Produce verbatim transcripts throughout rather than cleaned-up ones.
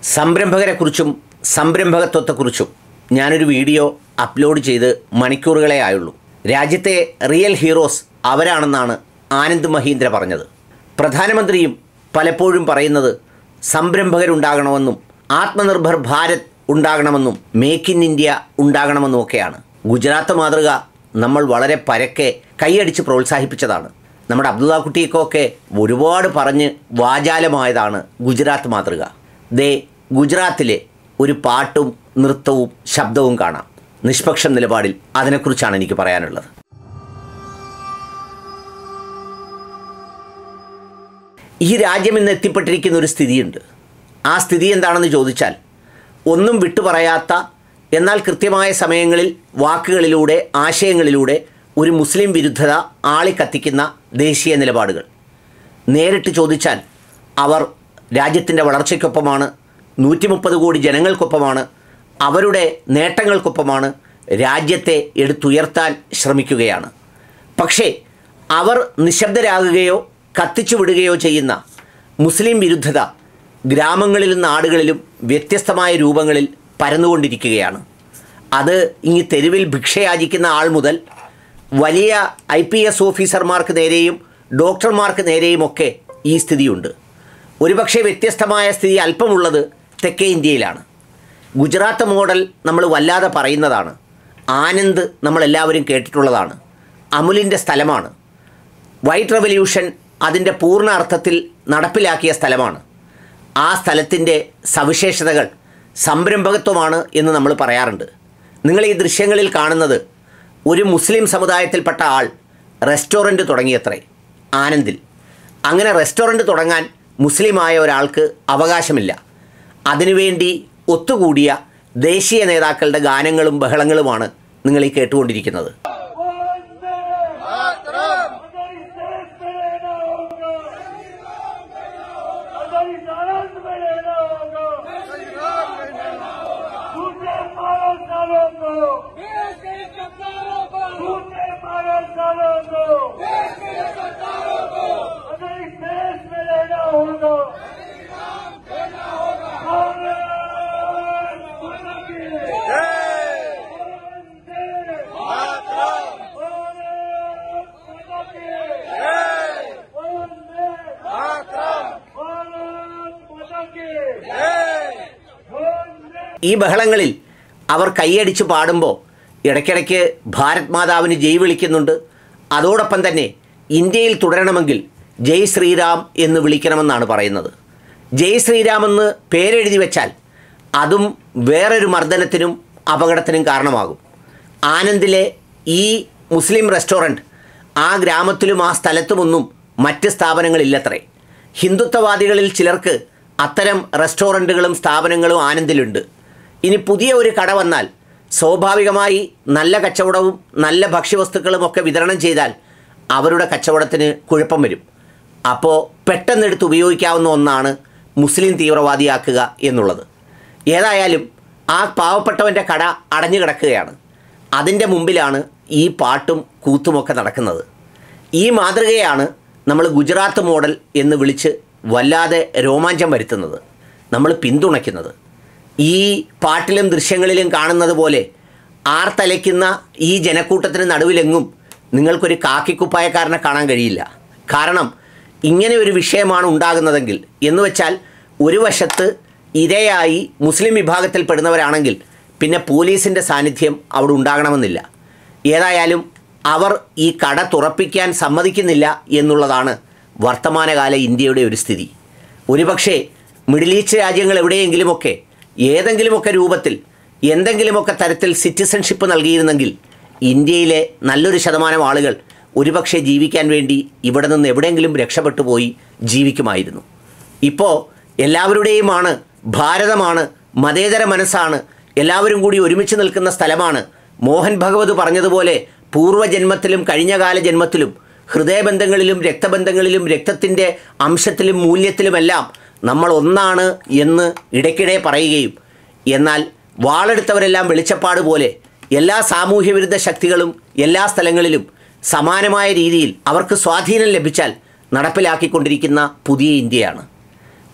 സംരംഭകരെക്കുറിച്ചും സംരംഭകത്വത്തെക്കുറിച്ചും ഞാനൊരു video upload ചെയ്ത് മണിക്കൂറുകളേ ആയുള്ളൂ. രാജ്യത്തെ റിയൽ ഹീറോസ് അവരാണെന്നാണ് ആനന്ദ് മഹീന്ദ്ര പറഞ്ഞത്. പ്രധാനമന്ത്രിയും പലപ്പോഴും പറയുന്നത് സംരംഭകരുണ്ടാകണമെന്നും ആത്മനിർഭർ ഭാരത് ഉണ്ടാകണമെന്നും മേക്ക് ഇൻ ഇന്ത്യ ഉണ്ടാകണമെന്നുമൊക്കെയാണ്. ഗുജറാത്ത് മാതൃക നമ്മൾ വളരെ പരക്കെ കൈയടിച്ച് പ്രോത്സാഹിപ്പിച്ചതാണ്. നമ്മുടെ അബ്ദുള്ള കുട്ടിയൊക്കെ ഒരുപാട് പറഞ്ഞ് വാചാലമായതാണ് ഗുജറാത്ത് മാതൃക. ദേ ഗുജറാത്തിലെ ഒരു പാട്ടും നൃത്തവും ശബ്ദവും കാണാം. നിഷ്പക്ഷ നിലപാടിൽ അതിനെക്കുറിച്ചാണ് എനിക്ക് പറയാനുള്ളത്. ഈ രാജ്യം ഇന്ന് എത്തിപ്പെട്ടിരിക്കുന്ന ഒരു സ്ഥിതിയുണ്ട്. ആ സ്ഥിതി എന്താണെന്ന് ചോദിച്ചാൽ, ഒന്നും വിട്ടുപറയാത്ത എന്നാൽ കൃത്യമായ സമയങ്ങളിൽ വാക്കുകളിലൂടെ ആശയങ്ങളിലൂടെ ഒരു മുസ്ലിം വിരുദ്ധത ആളിക്കത്തിക്കുന്ന ദേശീയ നിലപാടുകൾ. നേരിട്ട് ചോദിച്ചാൽ അവർ രാജ്യത്തിൻ്റെ വളർച്ചയ്ക്കൊപ്പമാണ്, നൂറ്റി മുപ്പത് കോടി ജനങ്ങൾക്കൊപ്പമാണ്, അവരുടെ നേട്ടങ്ങൾക്കൊപ്പമാണ്, രാജ്യത്തെ എടുത്തുയർത്താൻ ശ്രമിക്കുകയാണ്. പക്ഷേ അവർ നിശബ്ദരാകുകയോ കത്തിച്ചു വിടുകയോ ചെയ്യുന്ന മുസ്ലിം വിരുദ്ധത ഗ്രാമങ്ങളിലും നാടുകളിലും വ്യത്യസ്തമായ രൂപങ്ങളിൽ പരന്നുകൊണ്ടിരിക്കുകയാണ്. അത് ഇങ്ങ് തെരുവിൽ ഭിക്ഷയാചിക്കുന്ന ആൾ മുതൽ വലിയ ഐ പി എസ് ഓഫീസർമാർക്ക് നേരെയും ഡോക്ടർമാർക്ക് നേരെയുമൊക്കെ ഈ സ്ഥിതിയുണ്ട്. ഒരുപക്ഷെ വ്യത്യസ്തമായ സ്ഥിതി അല്പമുള്ളത് തെക്കേ ഇന്ത്യയിലാണ്. ഗുജറാത്ത് മോഡൽ നമ്മൾ വല്ലാതെ പറയുന്നതാണ്. ആനന്ദ് നമ്മളെല്ലാവരും കേട്ടിട്ടുള്ളതാണ്. അമുലിൻ്റെ സ്ഥലമാണ്. വൈറ്റ് റവല്യൂഷൻ അതിൻ്റെ പൂർണ്ണ അർത്ഥത്തിൽ നടപ്പിലാക്കിയ സ്ഥലമാണ്. ആ സ്ഥലത്തിൻ്റെ സവിശേഷതകൾ സംരംഭകത്വമാണ് എന്ന് നമ്മൾ പറയാറുണ്ട്. നിങ്ങൾ ഈ ദൃശ്യങ്ങളിൽ കാണുന്നത് ഒരു മുസ്ലിം സമുദായത്തിൽപ്പെട്ട ആൾ റെസ്റ്റോറൻറ്റ് തുടങ്ങിയത്രേ ആനന്ദിൽ. അങ്ങനെ റെസ്റ്റോറൻറ്റ് തുടങ്ങാൻ മുസ്ലിമായ ഒരാൾക്ക് അവകാശമില്ല. അതിനുവേണ്ടി ഒത്തുകൂടിയ ദേശീയ നേതാക്കളുടെ ഗാനങ്ങളും ബഹളങ്ങളുമാണ് നിങ്ങൾ ഈ കേട്ടുകൊണ്ടിരിക്കുന്നത്. ഈ ബഹളങ്ങളിൽ അവർ കൈയടിച്ച് പാടുമ്പോൾ ഇടയ്ക്കിടയ്ക്ക് ഭാരത് മാതാവിന് ജയ് വിളിക്കുന്നുണ്ട്. അതോടൊപ്പം തന്നെ ഇന്ത്യയിൽ തുടരണമെങ്കിൽ ജയ് ശ്രീറാം എന്ന് വിളിക്കണമെന്നാണ് പറയുന്നത്. ജയ് ശ്രീറാം എന്ന് പേരെഴുതി വെച്ചാൽ അതും വേറൊരു മർദ്ദനത്തിനും അപകടത്തിനും കാരണമാകും. ആനന്ദിലെ ഈ മുസ്ലിം റെസ്റ്റോറൻറ്റ് ആ ഗ്രാമത്തിലും ആ സ്ഥലത്തുമൊന്നും മറ്റ് സ്ഥാപനങ്ങളില്ലത്രേ. ഹിന്ദുത്വവാദികളിൽ ചിലർക്ക് അത്തരം റെസ്റ്റോറൻറ്റുകളും സ്ഥാപനങ്ങളും ആനന്ദിലുണ്ട്. ഇനി പുതിയ ഒരു കട വന്നാൽ സ്വാഭാവികമായി നല്ല കച്ചവടവും നല്ല ഭക്ഷ്യവസ്തുക്കളും ഒക്കെ വിതരണം ചെയ്താൽ അവരുടെ കച്ചവടത്തിന് കുഴപ്പം വരും. അപ്പോൾ പെട്ടെന്നെടുത്ത് ഉപയോഗിക്കാവുന്ന ഒന്നാണ് മുസ്ലിം തീവ്രവാദിയാക്കുക എന്നുള്ളത്. ഏതായാലും ആ പാവപ്പെട്ടവൻ്റെ കട അടഞ്ഞു കിടക്കുകയാണ്. അതിൻ്റെ മുമ്പിലാണ് ഈ പാട്ടും കൂത്തുമൊക്കെ നടക്കുന്നത്. ഈ മാതൃകയാണ് നമ്മൾ ഗുജറാത്ത് മോഡൽ എന്ന് വിളിച്ച് വല്ലാതെ രോമാഞ്ചം വരുത്തുന്നത്, നമ്മൾ പിന്തുണയ്ക്കുന്നത്. ഈ പാട്ടിലും ദൃശ്യങ്ങളിലും കാണുന്നത് പോലെ ആർത്തലയ്ക്കുന്ന ഈ ജനക്കൂട്ടത്തിന് നടുവിലെങ്ങും നിങ്ങൾക്കൊരു കാക്കിക്കുപ്പായക്കാരനെ കാണാൻ കഴിയില്ല. കാരണം ഇങ്ങനെ ഒരു വിഷയമാണ് ഉണ്ടാകുന്നതെങ്കിൽ എന്ന് വെച്ചാൽ ഒരു വശത്ത് ഇരയായി മുസ്ലിം വിഭാഗത്തിൽപ്പെടുന്നവരാണെങ്കിൽ പിന്നെ പോലീസിൻ്റെ സാന്നിധ്യം അവിടെ ഉണ്ടാകണമെന്നില്ല. ഏതായാലും അവർ ഈ കട തുറപ്പിക്കാൻ സമ്മതിക്കുന്നില്ല എന്നുള്ളതാണ് വർത്തമാനകാല ഇന്ത്യയുടെ ഒരു സ്ഥിതി. ഒരുപക്ഷെ മിഡിൽ ഈസ്റ്റ് രാജ്യങ്ങൾ എവിടെയെങ്കിലുമൊക്കെ ഏതെങ്കിലുമൊക്കെ രൂപത്തിൽ എന്തെങ്കിലുമൊക്കെ തരത്തിൽ സിറ്റിസൺഷിപ്പ് നൽകിയിരുന്നെങ്കിൽ ഇന്ത്യയിലെ നല്ലൊരു ശതമാനം ആളുകൾ ഒരുപക്ഷെ ജീവിക്കാൻ വേണ്ടി ഇവിടെ നിന്ന് എവിടെയെങ്കിലും രക്ഷപ്പെട്ടു പോയി ജീവിക്കുമായിരുന്നു. ഇപ്പോൾ എല്ലാവരുടെയുമാണ്, ഭാരതമാണ്, മതേതര മനസ്സാണ്, എല്ലാവരും കൂടി ഒരുമിച്ച് നിൽക്കുന്ന സ്ഥലമാണ്. മോഹൻ ഭഗവത് പറഞ്ഞതുപോലെ പൂർവ്വജന്മത്തിലും കഴിഞ്ഞകാല ജന്മത്തിലും ഹൃദയബന്ധങ്ങളിലും രക്തബന്ധങ്ങളിലും രക്തത്തിൻ്റെ അംശത്തിലും മൂല്യത്തിലുമെല്ലാം നമ്മൾ ഒന്നാണ് എന്ന് ഇടയ്ക്കിടെ പറയുകയും എന്നാൽ വാളെടുത്തവരെല്ലാം വെളിച്ചപ്പാട് പോലെ എല്ലാ സാമൂഹ്യവിരുദ്ധ ശക്തികളും എല്ലാ സ്ഥലങ്ങളിലും സമാനമായ രീതിയിൽ അവർക്ക് സ്വാധീനം ലഭിച്ചാൽ നടപ്പിലാക്കിക്കൊണ്ടിരിക്കുന്ന പുതിയ ഇന്ത്യയാണ്.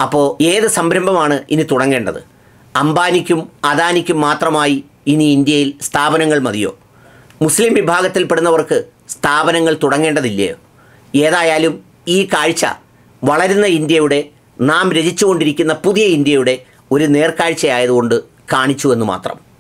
അപ്പോൾ ഏത് സംരംഭമാണ് ഇനി തുടങ്ങേണ്ടത്? അംബാനിക്കും അദാനിക്കും മാത്രമായി ഇനി ഇന്ത്യയിൽ സ്ഥാപനങ്ങൾ മതിയോ? മുസ്ലിം വിഭാഗത്തിൽപ്പെടുന്നവർക്ക് സ്ഥാപനങ്ങൾ തുടങ്ങേണ്ടതില്ലയോ? ഏതായാലും ഈ കാഴ്ച വളരുന്ന ഇന്ത്യയുടെ, നാം രചിച്ചുകൊണ്ടിരിക്കുന്ന പുതിയ ഇന്ത്യയുടെ ഒരു നേർക്കാഴ്ചയായതുകൊണ്ട് കാണിച്ചുവെന്ന് മാത്രം.